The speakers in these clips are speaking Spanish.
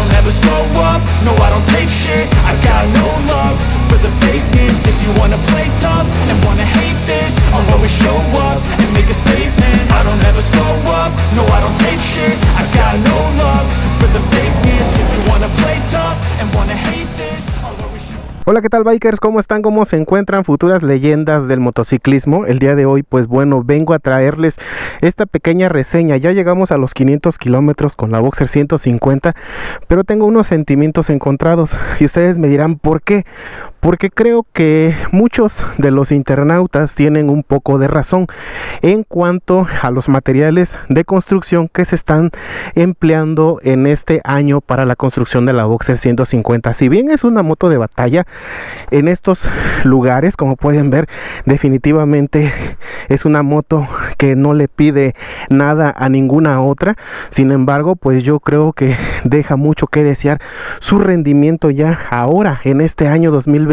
don't ever slow up, no I don't take shit. I got no love for the fakeness. If you wanna play tough and wanna hate this, I'll always show up and make a statement. I don't ever slow up, no I don't take shit. I got no love for the fakeness. If you wanna play tough and wanna hate this, I'll always show up. Hola, ¿qué tal, bikers? ¿Cómo están? ¿Cómo se encuentran? Futuras leyendas del motociclismo. El día de hoy, pues bueno, vengo a traerles esta pequeña reseña. Ya llegamos a los 500 kilómetros con la Boxer 150, pero tengo unos sentimientos encontrados y ustedes me dirán ¿por qué? Porque creo que muchos de los internautas tienen un poco de razón en cuanto a los materiales de construcción que se están empleando en este año para la construcción de la Boxer 150. Si bien es una moto de batalla, en estos lugares, como pueden ver, definitivamente es una moto que no le pide nada a ninguna otra. Sin embargo, pues yo creo que deja mucho que desear su rendimiento ya ahora en este año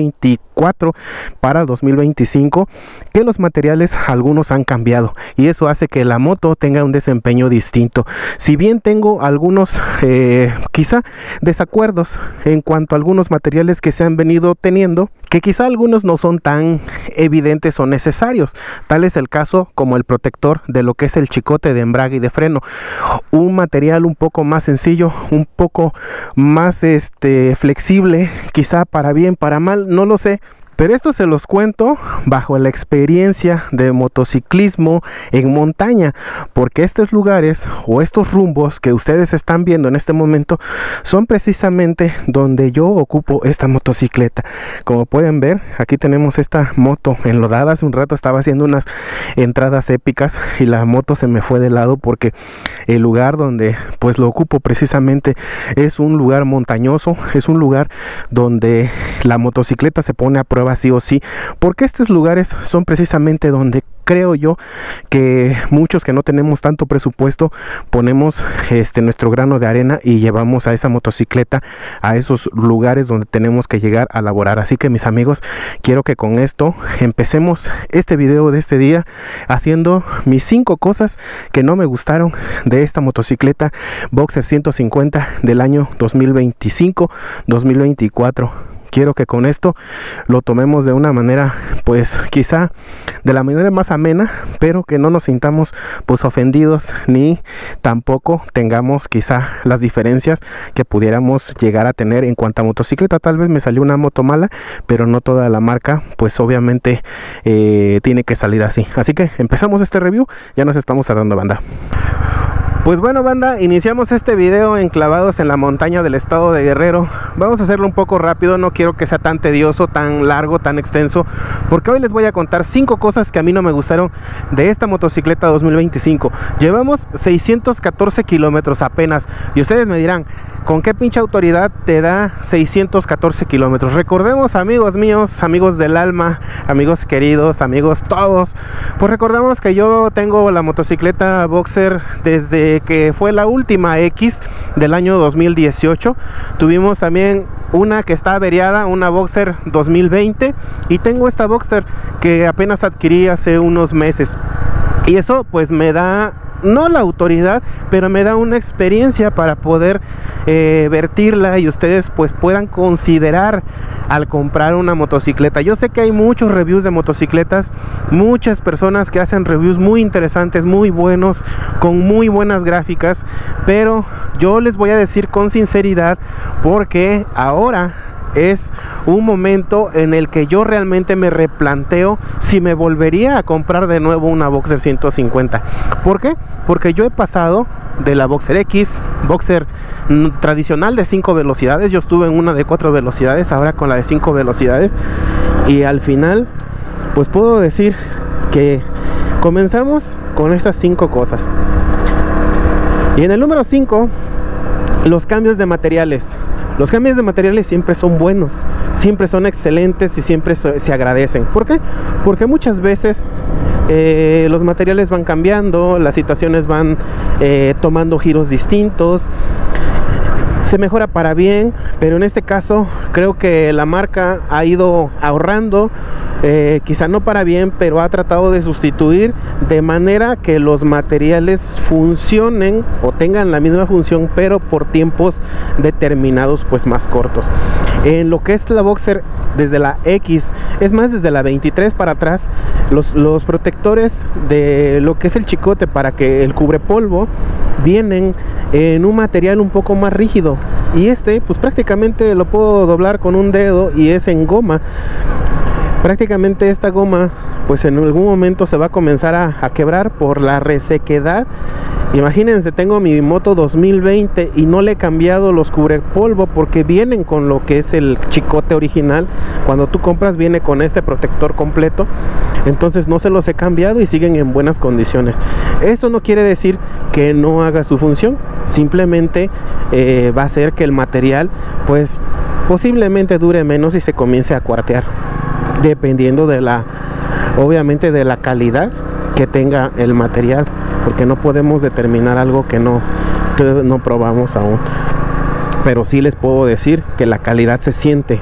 2024 para 2025, que los materiales algunos han cambiado y eso hace que la moto tenga un desempeño distinto. Si bien tengo algunos quizá desacuerdos en cuanto a algunos materiales que se han venido teniendo, que quizá algunos no son tan evidentes o necesarios. Tal es el caso como el protector de lo que es el chicote de embrague y de freno, un material un poco más sencillo, un poco más flexible, quizá para bien, para mal, no lo sé. Pero esto se los cuento bajo la experiencia de motociclismo en montaña, porque estos lugares o estos rumbos que ustedes están viendo en este momento son precisamente donde yo ocupo esta motocicleta. Como pueden ver, aquí tenemos esta moto enlodada. Hace un rato estaba haciendo unas entradas épicas y la moto se me fue de lado porque el lugar donde pues lo ocupo precisamente es un lugar montañoso, es un lugar donde la motocicleta se pone a prueba sí o sí, porque estos lugares son precisamente donde creo yo que muchos que no tenemos tanto presupuesto ponemos nuestro grano de arena y llevamos a esa motocicleta a esos lugares donde tenemos que llegar a laborar. Así que mis amigos, quiero que con esto empecemos este video de este día haciendo mis 5 cosas que no me gustaron de esta motocicleta Boxer 150 del año 2025-2024. Quiero que con esto lo tomemos de una manera, pues quizá de la manera más amena, pero que no nos sintamos pues ofendidos, ni tampoco tengamos quizá las diferencias que pudiéramos llegar a tener en cuanto a motocicleta. Tal vez me salió una moto mala, pero no toda la marca pues obviamente tiene que salir así. Así que empezamos este review, ya nos estamos tardando, banda. Pues bueno, banda, iniciamos este video enclavados en la montaña del estado de Guerrero. Vamos a hacerlo un poco rápido, no quiero que sea tan tedioso, tan largo, tan extenso, porque hoy les voy a contar 5 cosas que a mí no me gustaron de esta motocicleta 2025. Llevamos 614 kilómetros apenas y ustedes me dirán, ¿con qué pinche autoridad te da 614 kilómetros? Recordemos, amigos míos, amigos del alma, amigos queridos, amigos todos, pues recordamos que yo tengo la motocicleta Boxer desde que fue la última X del año 2018. Tuvimos también una que está averiada, una Boxer 2020, y tengo esta Boxer que apenas adquirí hace unos meses. Y eso pues me da, no la autoridad, pero me da una experiencia para poder vertirla y ustedes pues puedan considerar al comprar una motocicleta. Yo sé que hay muchos reviews de motocicletas, muchas personas que hacen reviews muy interesantes, muy buenos, con muy buenas gráficas, pero yo les voy a decir con sinceridad, porque ahora es un momento en el que yo realmente me replanteo si me volvería a comprar de nuevo una Boxer 150. ¿Por qué? Porque yo he pasado de la Boxer X, Boxer tradicional de 5 velocidades, yo estuve en una de 4 velocidades, ahora con la de 5 velocidades, y al final pues puedo decir que comenzamos con estas 5 cosas. Y en el número 5, los cambios de materiales. Los cambios de materiales siempre son buenos, siempre son excelentes y siempre se agradecen. ¿Por qué? Porque muchas veces los materiales van cambiando, las situaciones van tomando giros distintos. se mejora para bien, pero en este caso creo que la marca ha ido ahorrando, quizá no para bien, pero ha tratado de sustituir de manera que los materiales funcionen o tengan la misma función, pero por tiempos determinados, pues más cortos. En lo que es la Boxer, desde la X, es más, desde la 23 para atrás, los protectores de lo que es el chicote para que el cubrepolvo vienen en un material un poco más rígido, y pues prácticamente lo puedo doblar con un dedo y es en goma. Prácticamente esta goma pues en algún momento se va a comenzar a quebrar por la resequedad. Imagínense, tengo mi moto 2020 y no le he cambiado los cubrepolvo porque vienen con lo que es el chicote original. Cuando tú compras viene con este protector completo, entonces no se los he cambiado y siguen en buenas condiciones. Esto no quiere decir que no haga su función, simplemente va a hacer que el material pues posiblemente dure menos y se comience a cuartear, dependiendo de obviamente de la calidad que tenga el material, porque no podemos determinar algo que no probamos aún. Pero sí les puedo decir que la calidad se siente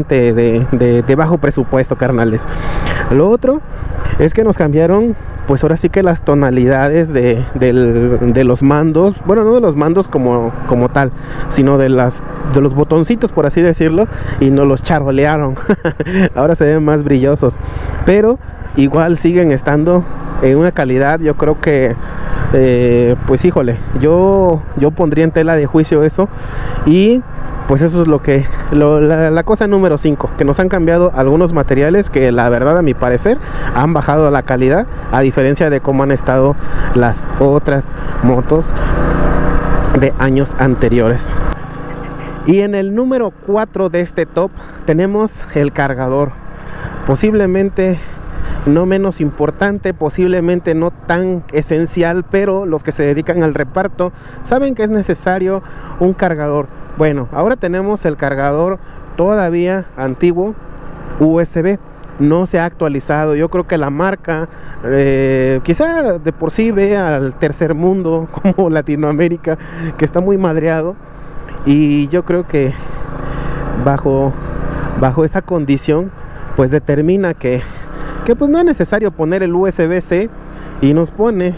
de bajo presupuesto, carnales. Lo otro es que nos cambiaron, pues ahora sí que las tonalidades de los mandos. Bueno, no de los mandos como tal, sino de los botoncitos, por así decirlo, y nos los charolearon. Ahora se ven más brillosos, pero igual siguen estando en una calidad, yo creo que pues híjole, yo pondría en tela de juicio eso. Y pues eso es la cosa número 5, que nos han cambiado algunos materiales que la verdad, a mi parecer, han bajado la calidad, a diferencia de cómo han estado las otras motos de años anteriores. Y en el número 4 de este top tenemos el cargador, posiblemente no menos importante, posiblemente no tan esencial, pero los que se dedican al reparto saben que es necesario un cargador. Bueno, ahora tenemos el cargador todavía antiguo, USB, no se ha actualizado. Yo creo que la marca quizá de por sí ve al tercer mundo como Latinoamérica, que está muy madreado, y yo creo que bajo esa condición pues determina que pues no es necesario poner el USB-C, y nos pone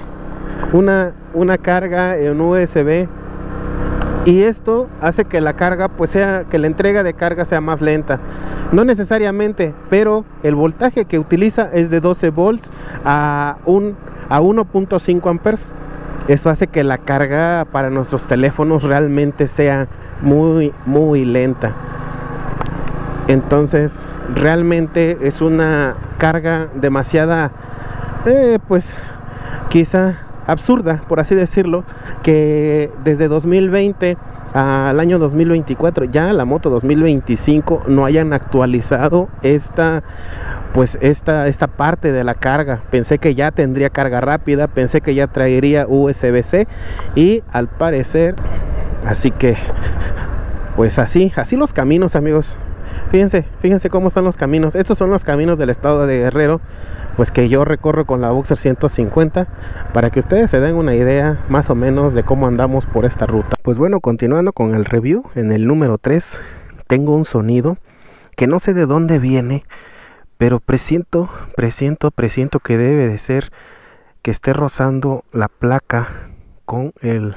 una carga en USB, y esto hace que la carga pues que la entrega de carga sea más lenta. No necesariamente, pero el voltaje que utiliza es de 12 volts a 1.5 amperes. Eso hace que la carga para nuestros teléfonos realmente sea muy muy lenta. Entonces realmente es una carga demasiada pues quizá absurda, por así decirlo, que desde 2020 al año 2024, ya la moto 2025, no hayan actualizado esta parte de la carga. Pensé que ya tendría carga rápida, pensé que ya traería USB-C, y al parecer, así que pues así los caminos, amigos. Fíjense cómo están los caminos. Estos son los caminos del estado de Guerrero, pues que yo recorro con la Boxer 150, para que ustedes se den una idea más o menos de cómo andamos por esta ruta. Pues bueno, continuando con el review, en el número 3 tengo un sonido que no sé de dónde viene, pero presiento que debe de ser que esté rozando la placa con el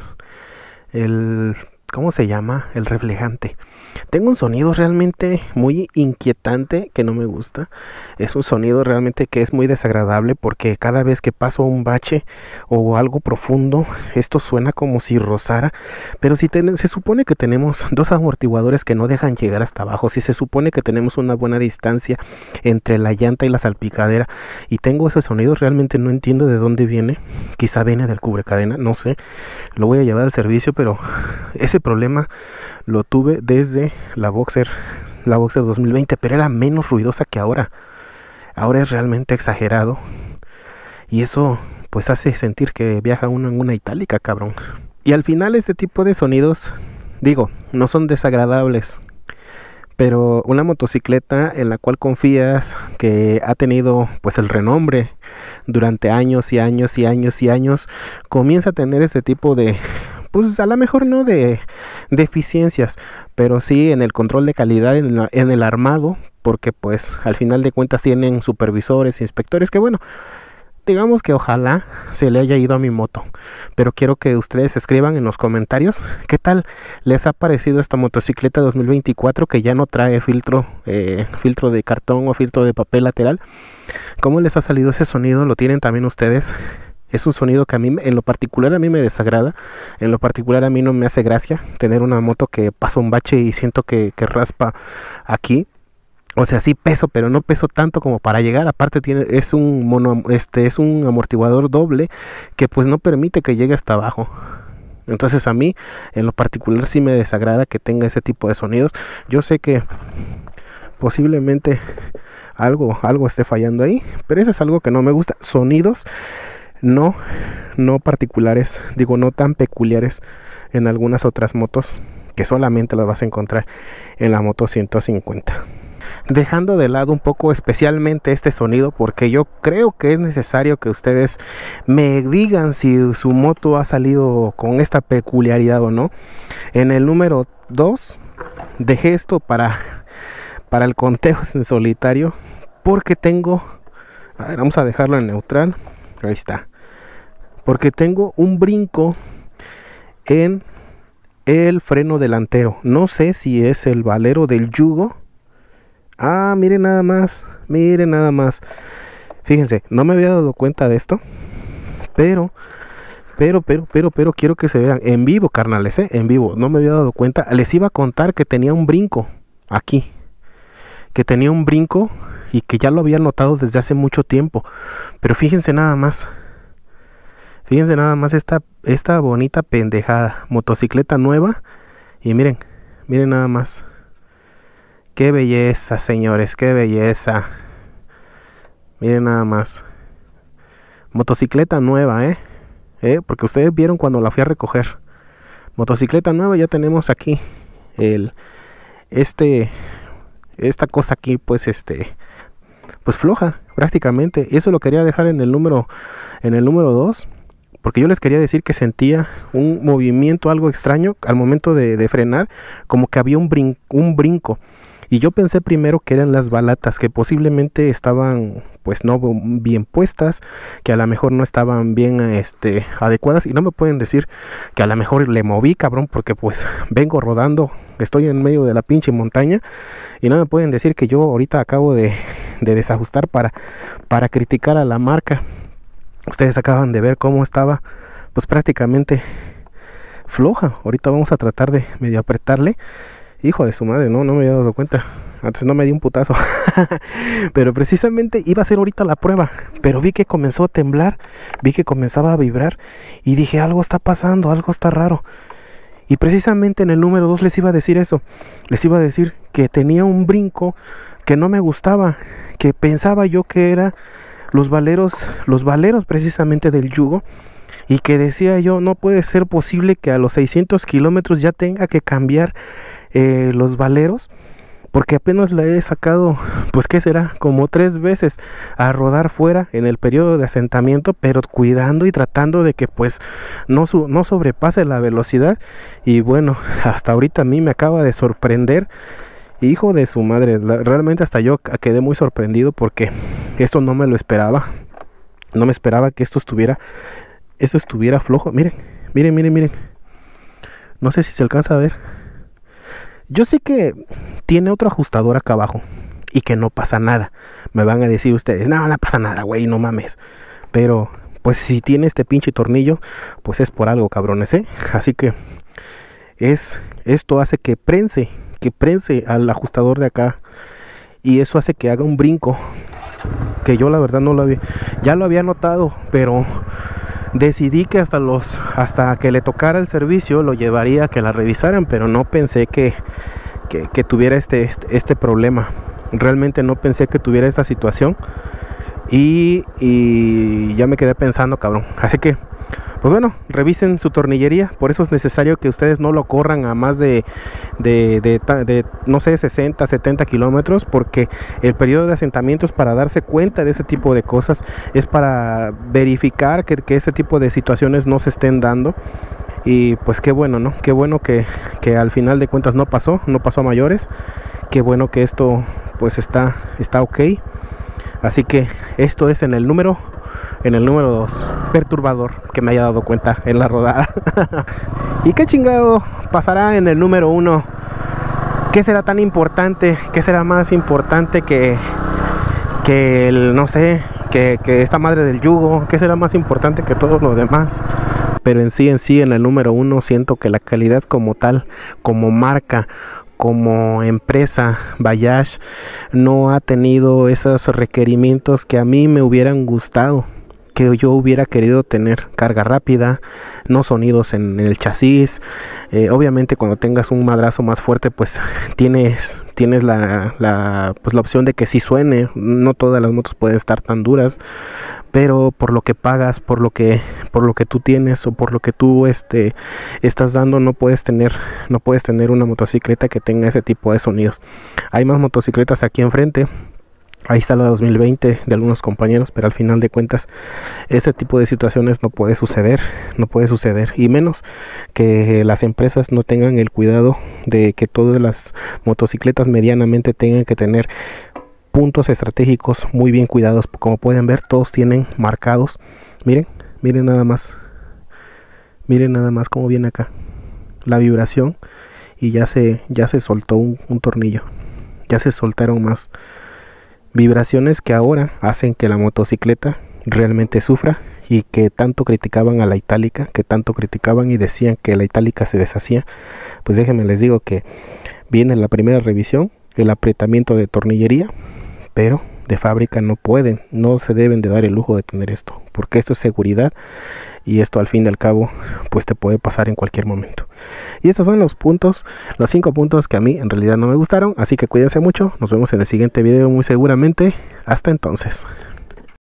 ¿cómo se llama? El reflejante. Tengo un sonido realmente muy inquietante que no me gusta. Es un sonido realmente que es muy desagradable, porque cada vez que paso un bache o algo profundo, esto suena como si rozara. Pero si se supone que tenemos dos amortiguadores que no dejan llegar hasta abajo, si se supone que tenemos una buena distancia entre la llanta y la salpicadera, y tengo ese sonido, realmente no entiendo de dónde viene. Quizá viene del cubrecadena, no sé. Lo voy a llevar al servicio, pero ese problema lo tuve desde la Boxer 2020, pero era menos ruidosa que ahora. Ahora es realmente exagerado, y eso pues hace sentir que viaja uno en una itálica, cabrón. Y al final este tipo de sonidos, digo, no son desagradables, pero una motocicleta en la cual confías, que ha tenido pues el renombre durante años y años y años y años, comienza a tener ese tipo de pues a lo mejor no de eficiencias, pero sí en el control de calidad, en el armado, porque pues al final de cuentas tienen supervisores, inspectores, que bueno, digamos que ojalá se le haya ido a mi moto, pero quiero que ustedes escriban en los comentarios qué tal les ha parecido esta motocicleta 2024 que ya no trae filtro de cartón o filtro de papel lateral. ¿Cómo les ha salido ese sonido? ¿Lo tienen también ustedes? Es un sonido que a mí, en lo particular, a mí me desagrada. En lo particular, a mí no me hace gracia tener una moto que pasa un bache y siento que raspa aquí. O sea, sí peso, pero no peso tanto como para llegar. Aparte es un amortiguador doble que pues no permite que llegue hasta abajo. Entonces a mí, en lo particular, sí me desagrada que tenga ese tipo de sonidos. Yo sé que posiblemente algo esté fallando ahí, pero eso es algo que no me gusta. Sonidos no particulares, digo, no tan peculiares en algunas otras motos que solamente las vas a encontrar en la moto 150. Dejando de lado un poco especialmente este sonido, porque yo creo que es necesario que ustedes me digan si su moto ha salido con esta peculiaridad o no. En el número 2 dejé esto para el conteo en solitario, porque tengo, a ver, vamos a dejarlo en neutral, ahí está, porque tengo un brinco en el freno delantero. No sé si es el valero del yugo. Ah, miren nada más. Fíjense, no me había dado cuenta de esto, pero quiero que se vean en vivo, carnales, en vivo. No me había dado cuenta. Les iba a contar que tenía un brinco aquí, y que ya lo había notado desde hace mucho tiempo. Pero fíjense nada más esta bonita pendejada, motocicleta nueva. Y miren nada más. Qué belleza, señores, qué belleza. Miren nada más. Motocicleta nueva, porque ustedes vieron cuando la fui a recoger. Motocicleta nueva, ya tenemos aquí esta cosa aquí, pues pues floja, prácticamente. Eso lo quería dejar en el número 2, porque yo les quería decir que sentía un movimiento algo extraño al momento de frenar, como que había un brinco. Y yo pensé primero que eran las balatas, que posiblemente estaban pues no bien puestas, que a lo mejor no estaban bien adecuadas. Y no me pueden decir que a lo mejor le moví, cabrón, porque pues vengo rodando, estoy en medio de la pinche montaña. Y no me pueden decir que yo ahorita acabo de desajustar para criticar a la marca. Ustedes acaban de ver cómo estaba pues prácticamente floja. Ahorita vamos a tratar de medio apretarle. Hijo de su madre, no me había dado cuenta. Antes no me di un putazo. Pero precisamente iba a hacer ahorita la prueba, pero vi que comenzó a temblar, vi que comenzaba a vibrar y dije, algo está pasando, algo está raro. Y precisamente en el número 2 les iba a decir eso. Les iba a decir que tenía un brinco que no me gustaba, que pensaba yo que era los valeros precisamente del yugo. Y que decía yo, no puede ser posible que a los 600 kilómetros ya tenga que cambiar los valeros, porque apenas la he sacado, pues qué será, como 3 veces a rodar fuera en el periodo de asentamiento, pero cuidando y tratando de que pues no sobrepase la velocidad. Y bueno, hasta ahorita a mí me acaba de sorprender, hijo de su madre. Realmente hasta yo quedé muy sorprendido, porque esto no me lo esperaba. No me esperaba que esto estuviera flojo. Miren. No sé si se alcanza a ver. Yo sé que tiene otro ajustador acá abajo y que no pasa nada. Me van a decir ustedes, no pasa nada, güey, no mames. Pero pues si tiene este pinche tornillo, pues es por algo, cabrones, Así que esto hace que prense al ajustador de acá, y eso hace que haga un brinco que yo la verdad no lo había, ya lo había notado, pero decidí que hasta que le tocara el servicio lo llevaría a que la revisaran, pero no pensé que tuviera este problema. Realmente no pensé que tuviera esta situación, y ya me quedé pensando, cabrón. Así que pues bueno, revisen su tornillería. Por eso es necesario que ustedes no lo corran a más de no sé, 60, 70 kilómetros, porque el periodo de asentamiento es para darse cuenta de ese tipo de cosas, es para verificar que este tipo de situaciones no se estén dando. Y pues qué bueno, ¿no? Qué bueno que al final de cuentas no pasó a mayores. Qué bueno que esto pues está ok. Así que esto es en el número 2, perturbador que me haya dado cuenta en la rodada. ¿Y qué chingado pasará en el número 1? ¿Qué será tan importante? ¿Qué será más importante que el, no sé, que esta madre del yugo? ¿Qué será más importante que todo lo demás? Pero en sí, en el número 1 siento que la calidad como tal, como marca, como empresa, Bayash no ha tenido esos requerimientos que a mí me hubieran gustado, que yo hubiera querido tener. Carga rápida, no sonidos en el chasis. Obviamente cuando tengas un madrazo más fuerte pues tienes la opción de que sí suene. No todas las motos pueden estar tan duras, pero por lo que pagas, por lo que tú tienes o por lo que tú estás dando, no puedes tener una motocicleta que tenga ese tipo de sonidos. Hay más motocicletas aquí enfrente. Ahí está la 2020 de algunos compañeros, pero al final de cuentas este tipo de situaciones no puede suceder, y menos que las empresas no tengan el cuidado de que todas las motocicletas medianamente tengan que tener puntos estratégicos muy bien cuidados. Como pueden ver, todos tienen marcados. Miren nada más cómo viene acá la vibración, y ya se soltó un tornillo, ya se soltaron más vibraciones que ahora hacen que la motocicleta realmente sufra. Y que tanto criticaban a la itálica, que tanto criticaban y decían que la itálica se deshacía, pues déjenme les digo que viene la primera revisión, el apretamiento de tornillería, pero de fábrica no se deben de dar el lujo de tener esto, porque esto es seguridad, y esto al fin y al cabo pues te puede pasar en cualquier momento. Y estos son los 5 puntos que a mí en realidad no me gustaron. Así que cuídense mucho, nos vemos en el siguiente video muy seguramente. Hasta entonces.